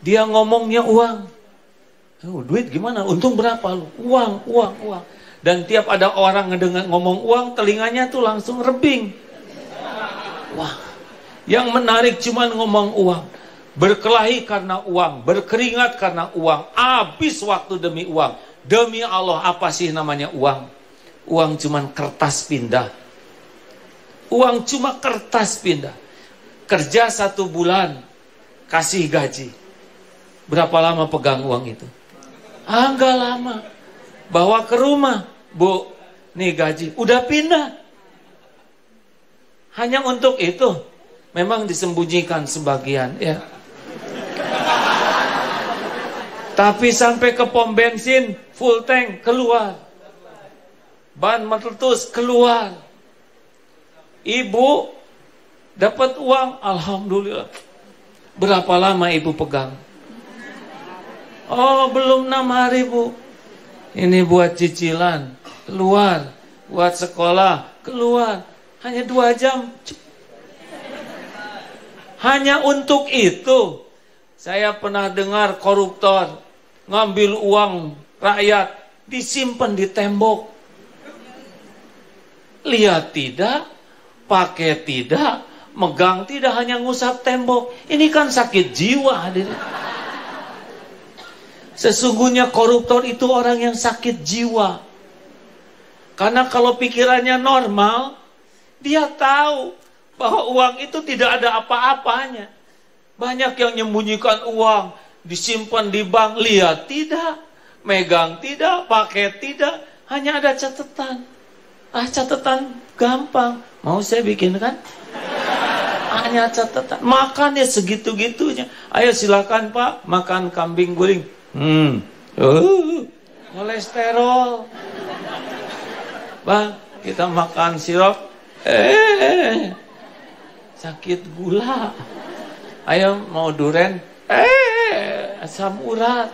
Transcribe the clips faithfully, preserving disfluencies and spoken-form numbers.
Dia ngomongnya uang. Oh, duit gimana? Untung berapa lu? Uang, uang, uang. Dan tiap ada orang ngedengar ngomong uang, telinganya tuh langsung rebing. Wah, yang menarik cuman ngomong uang. Berkelahi karena uang, berkeringat karena uang, habis waktu demi uang. Demi Allah, apa sih namanya uang? Uang cuman kertas pindah. Uang cuma kertas pindah. Kerja satu bulan, kasih gaji. Berapa lama pegang uang itu? Ah, enggak lama. Bawa ke rumah, Bu, nih gaji, udah pindah. Hanya untuk itu. Memang disembunyikan sebagian, ya. Tapi sampai ke pom bensin, full tank, keluar. Ban meletus, keluar. Ibu dapat uang, alhamdulillah. Berapa lama ibu pegang? Oh, belum enam hari, Bu. Ini buat cicilan, keluar. Buat sekolah, keluar. Hanya dua jam. Hanya untuk itu. Saya pernah dengar koruptor ngambil uang rakyat, disimpan di tembok. Lihat tidak, pakai tidak, megang tidak, hanya ngusap tembok. Ini kan sakit jiwa, hadirin. Sesungguhnya koruptor itu orang yang sakit jiwa. Karena kalau pikirannya normal, dia tahu bahwa uang itu tidak ada apa-apanya. Banyak yang menyembunyikan uang, disimpan di bank, lihat tidak, megang tidak, pakai tidak, hanya ada catatan. Ah, catatan gampang, mau saya bikin kan? Hanya catatan, makan ya segitu-gitunya. Ayo silakan Pak, makan kambing guling. Hmm, uh, kolesterol. Bang, kita makan sirup. Eh, sakit gula. Ayo mau duren. Eh, asam urat.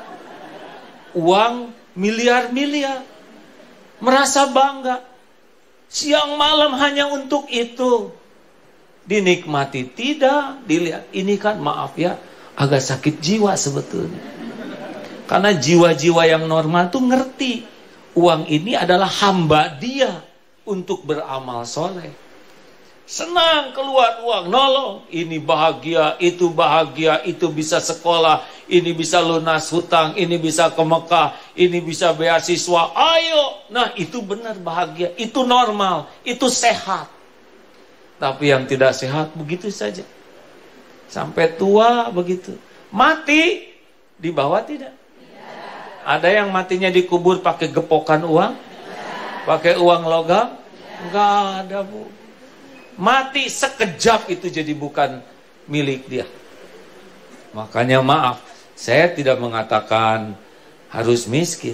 Uang miliar-miliar. Merasa bangga. Siang malam hanya untuk itu. Dinikmati tidak, dilihat. Ini kan maaf ya, agak sakit jiwa sebetulnya. Karena jiwa-jiwa yang normal tuh ngerti. Uang ini adalah hamba dia untuk beramal soleh. Senang keluar uang, nolong. Ini bahagia, itu bahagia, itu bisa sekolah, ini bisa lunas hutang, ini bisa ke Mekah, ini bisa beasiswa. Ayo, nah itu benar bahagia, itu normal, itu sehat. Tapi yang tidak sehat begitu saja. Sampai tua begitu. Mati, dibawa tidak? Ada yang matinya dikubur pakai gepokan uang? Pakai uang logam? Enggak ada, Bu. Mati sekejap itu jadi bukan milik dia. Makanya maaf, saya tidak mengatakan harus miskin.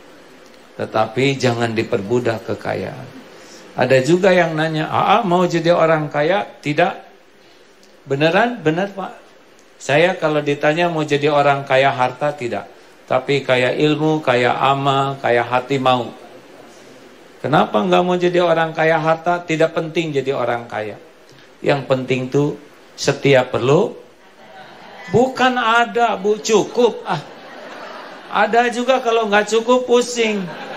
Tetapi jangan diperbudak kekayaan. Ada juga yang nanya, "Aa mau jadi orang kaya?" Tidak. Beneran? Benar, Pak. Saya kalau ditanya mau jadi orang kaya harta, tidak. Tapi kaya ilmu, kaya amal, kaya hati mau. Kenapa nggak mau jadi orang kaya harta? Tidak penting jadi orang kaya. Yang penting tuh setia perlu. Bukan ada, Bu, cukup. Ah, ada juga kalau nggak cukup pusing.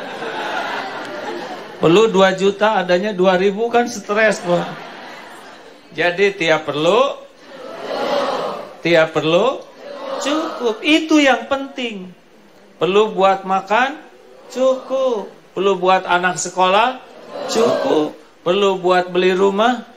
Perlu dua juta, adanya dua ribu kan stres, Pak. Jadi tiap perlu, tiap perlu, cukup. Itu yang penting. Perlu buat makan, cukup. Perlu buat anak sekolah, cukup. Perlu buat beli rumah,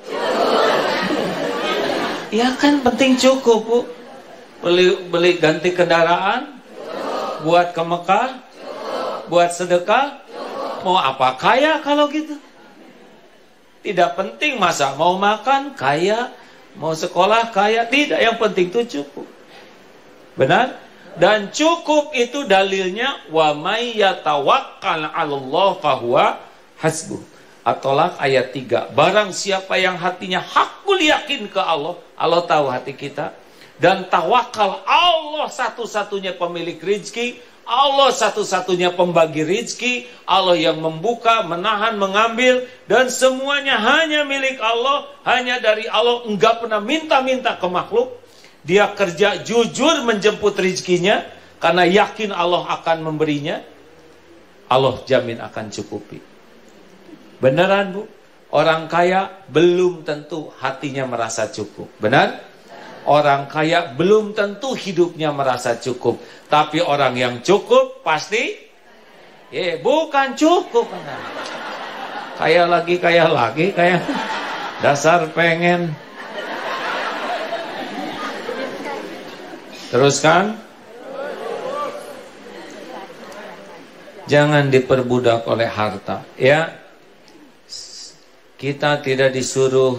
ya kan penting cukup, Bu. Beli, beli ganti kendaraan, buat ke Mekah, buat sedekah. Mau apa kaya kalau gitu? Tidak penting masa mau makan kaya, mau sekolah kaya, tidak. Yang penting itu cukup. Benar? Dan cukup itu dalilnya wa may yatawakkal 'alallah fahuwa hasbuh. At-Tolaq ayat tiga. Barang siapa yang hatinya hakul yakin ke Allah, Allah tahu hati kita, dan tawakal, Allah satu-satunya pemilik rezeki, Allah satu-satunya pembagi rezeki, Allah yang membuka, menahan, mengambil, dan semuanya hanya milik Allah, hanya dari Allah, enggak pernah minta-minta ke makhluk. dia kerja jujur menjemput rezekinya, karena yakin Allah akan memberinya, Allah jamin akan cukupi. Beneran Bu? Orang kaya belum tentu hatinya merasa cukup. Benar? Orang kaya belum tentu hidupnya merasa cukup. Tapi orang yang cukup pasti, eh bukan cukup. Kaya lagi, kaya lagi, kaya dasar pengen. Teruskan. Jangan diperbudak oleh harta, ya. Kita tidak disuruh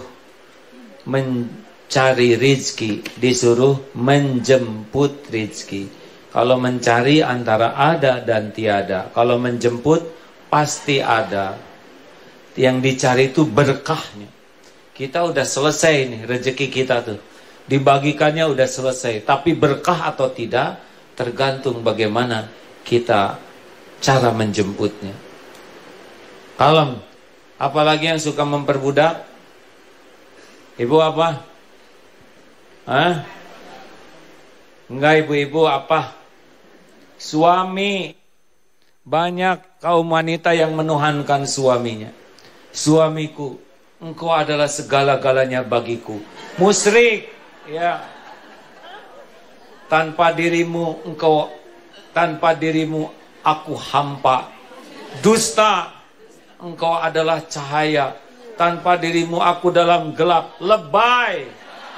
mencari rizki, disuruh menjemput rizki. Kalau mencari antara ada dan tiada. Kalau menjemput pasti ada. Yang dicari itu berkahnya. Kita udah selesai nih rezeki kita tuh. Dibagikannya udah selesai. Tapi berkah atau tidak tergantung bagaimana kita cara menjemputnya. Kalem. Apalagi yang suka memperbudak? Ibu apa? Hah? Enggak, ibu-ibu apa? Suami. Banyak kaum wanita yang menuhankan suaminya. Suamiku, engkau adalah segala-galanya bagiku. Musyrik, ya. Tanpa dirimu engkau, tanpa dirimu aku hampa. Dusta, engkau adalah cahaya. Tanpa dirimu aku dalam gelap. Lebay.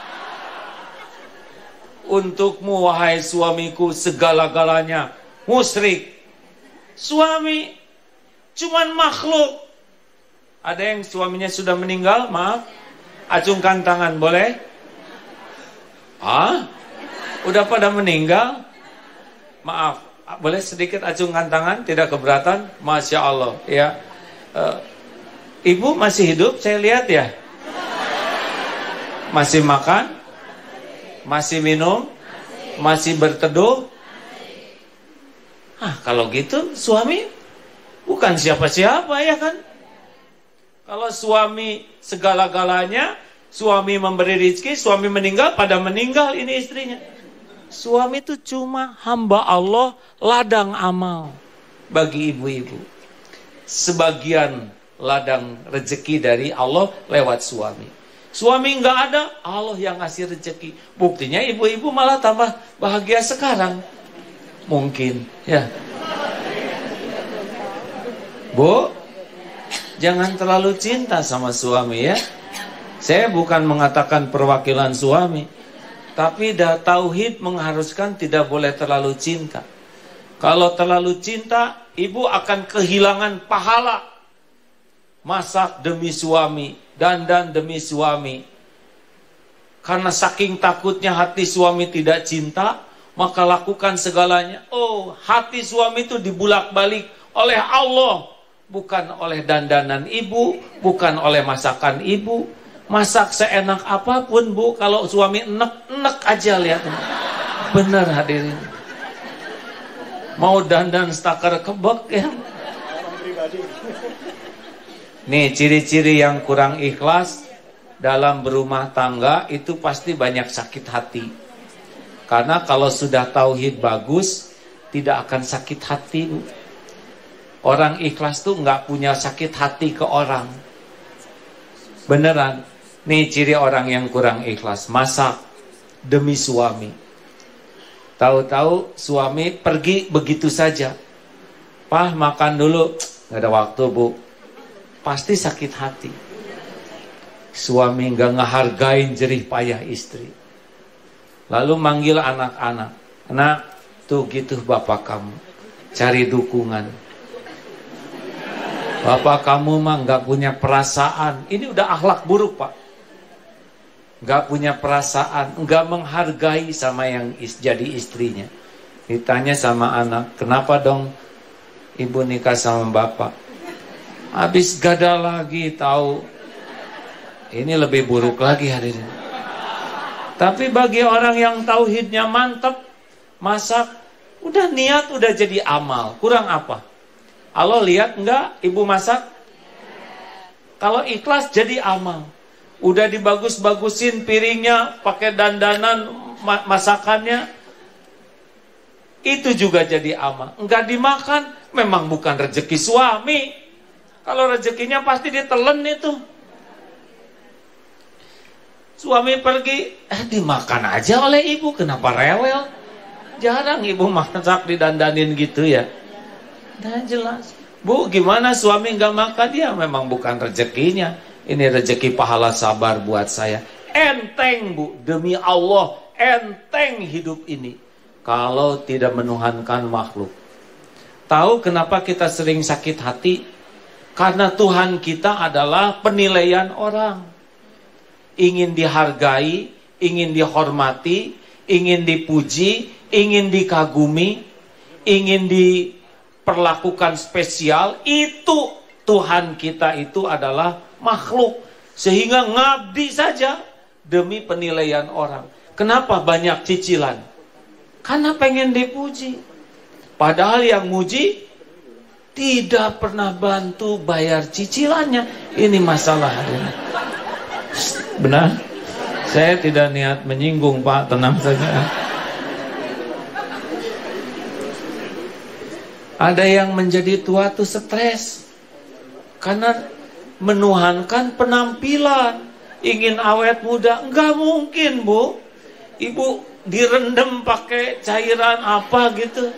Untukmu wahai suamiku segala-galanya. Musyrik. Suami cuman makhluk. Ada yang suaminya sudah meninggal? Maaf. Acungkan tangan, boleh? Ah? Udah pada meninggal? Maaf. Boleh sedikit acungkan tangan? Tidak keberatan? Masya Allah, ya. Uh, Ibu masih hidup, saya lihat ya. Masih makan? Masih minum? Masih berteduh? Ah, kalau gitu suami bukan siapa-siapa, ya kan? Kalau suami segala-galanya, suami memberi rezeki, suami meninggal, pada meninggal ini istrinya. Suami itu cuma hamba Allah, ladang amal bagi ibu-ibu. Sebagian ladang rezeki dari Allah lewat suami. Suami nggak ada, Allah yang ngasih rezeki. Buktinya ibu-ibu malah tambah bahagia sekarang. Mungkin, ya. Bu, jangan terlalu cinta sama suami, ya. Saya bukan mengatakan perwakilan suami, tapi dah tauhid mengharuskan tidak boleh terlalu cinta. Kalau terlalu cinta, ibu akan kehilangan pahala. Masak demi suami, dandan demi suami. Karena saking takutnya hati suami tidak cinta, maka lakukan segalanya. Oh, hati suami itu dibulak-balik oleh Allah, bukan oleh dandanan ibu, bukan oleh masakan ibu. Masak seenak apapun, Bu, kalau suami enek-enek aja, lihat. Benar hadirin. Mau dandan stakar kebek, ya. Nih, ciri-ciri yang kurang ikhlas dalam berumah tangga itu pasti banyak sakit hati. Karena kalau sudah tauhid bagus, tidak akan sakit hati, Bu. Orang ikhlas tuh nggak punya sakit hati ke orang. Beneran. Nih ciri orang yang kurang ikhlas. Masak demi suami. Tahu-tahu suami pergi begitu saja. Pah, makan dulu. Nggak ada waktu, Bu. Pasti sakit hati. Suami nggak ngehargain jerih payah istri. Lalu manggil anak-anak. Nak, tuh gitu bapak kamu. Cari dukungan. Bapak kamu mah nggak punya perasaan. Ini udah akhlak buruk, Pak. Nggak punya perasaan, nggak menghargai sama yang is, jadi istrinya. Ditanya sama anak, kenapa dong ibu nikah sama bapak? Habis gada lagi, tahu. Ini lebih buruk lagi hadirin. Tapi bagi orang yang tauhidnya mantap, masak, udah niat, udah jadi amal. Kurang apa? Allah lihat enggak ibu masak? Kalau ikhlas jadi amal. Udah dibagus-bagusin piringnya, pakai dandanan masakannya, itu juga jadi ama. Enggak dimakan, memang bukan rezeki suami. Kalau rezekinya pasti ditelen itu. Suami pergi, eh dimakan aja oleh ibu, kenapa rewel? Jarang ibu masak didandanin gitu ya. Nah jelas. Bu, gimana suami nggak makan? Ya memang bukan rezekinya. Ini rezeki pahala sabar buat saya. Enteng bu, demi Allah, enteng hidup ini kalau tidak menuhankan makhluk. Tahu kenapa kita sering sakit hati? Karena Tuhan kita adalah penilaian orang. Ingin dihargai, ingin dihormati, ingin dipuji, ingin dikagumi, ingin diperlakukan spesial. Itu Tuhan kita itu adalah makhluk. Sehingga ngabdi saja demi penilaian orang. Kenapa banyak cicilan? Karena pengen dipuji. Padahal yang muji tidak pernah bantu bayar cicilannya. Ini masalah. Benar? Saya tidak niat menyinggung Pak, tenang saja. Ada yang menjadi tua tuh stres karena menuhankan penampilan, ingin awet muda. Enggak mungkin bu. Ibu direndam pakai cairan apa gitu.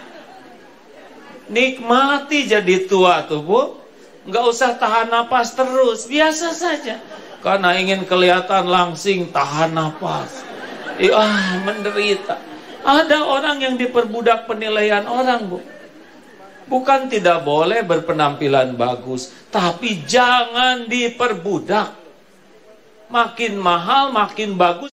Nikmati jadi tua tuh bu. Enggak usah tahan napas terus, biasa saja. Karena ingin kelihatan langsing, tahan napas. Ah, menderita. Ada orang yang diperbudak penilaian orang bu. Bukan tidak boleh berpenampilan bagus, tapi jangan diperbudak. Makin mahal, makin bagus.